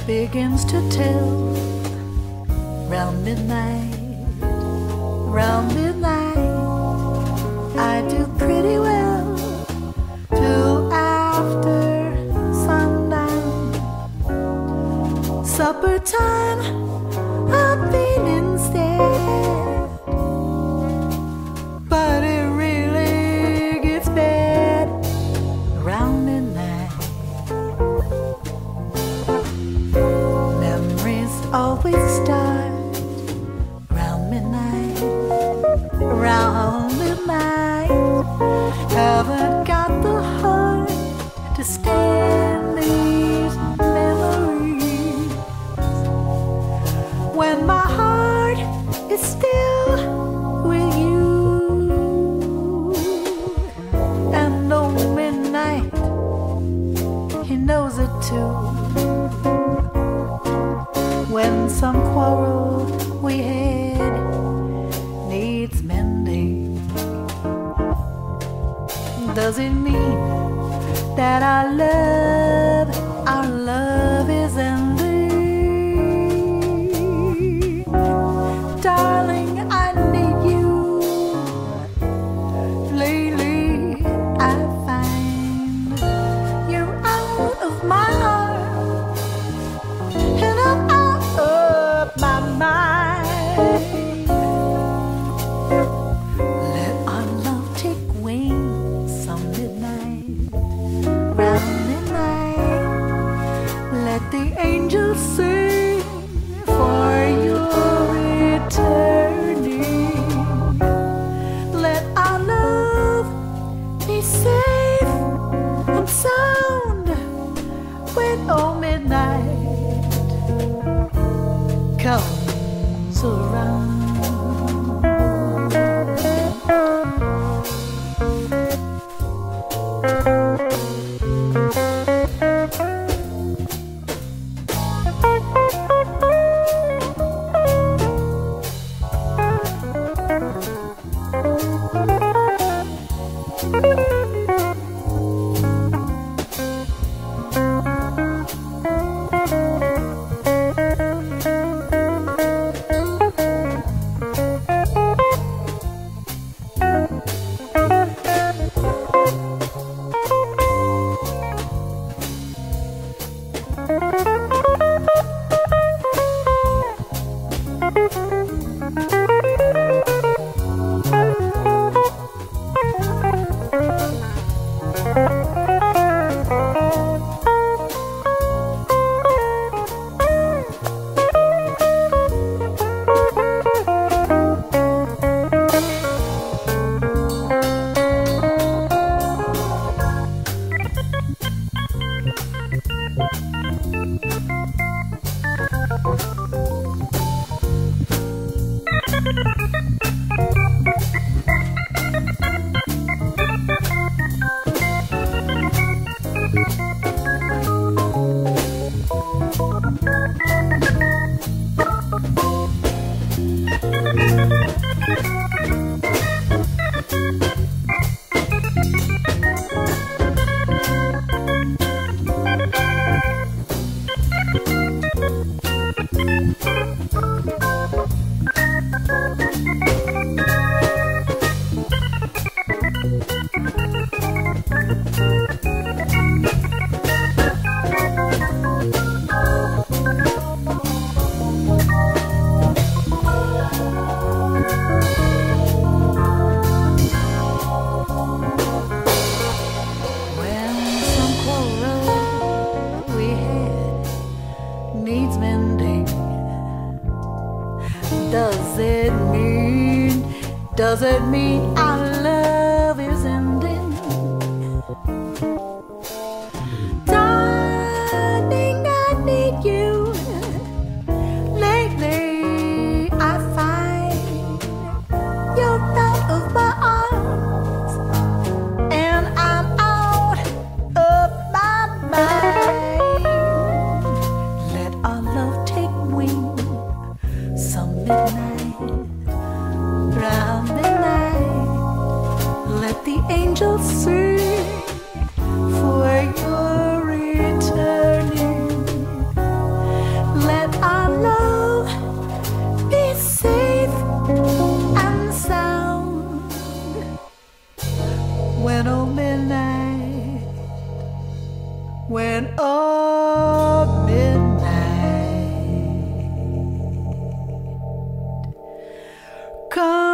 begins to tell. Round midnight, I do pretty well till after sundown. Supper time, I'm feeling sad, but it really gets bad around midnight. Memories always start around midnight. Haven't got the heart to stand these memories when my heart is still with you. And on midnight, he knows it too. When some quarrel we had needs mending, does it mean that our love is ending? Darling, I need you. Lately I find you're out of my arms and I'm out of my mind. Let our love take wing some midnight, round midnight. Let the angels sing for your returning. Let our love be safe and sound when oh midnight comes around. Does it mean our love is ending? Darling, I need you. Lately I find you're out of my arms and I'm out of my mind. Let our love take wing some midnight, round midnight. when oh midnight, when oh midnight come.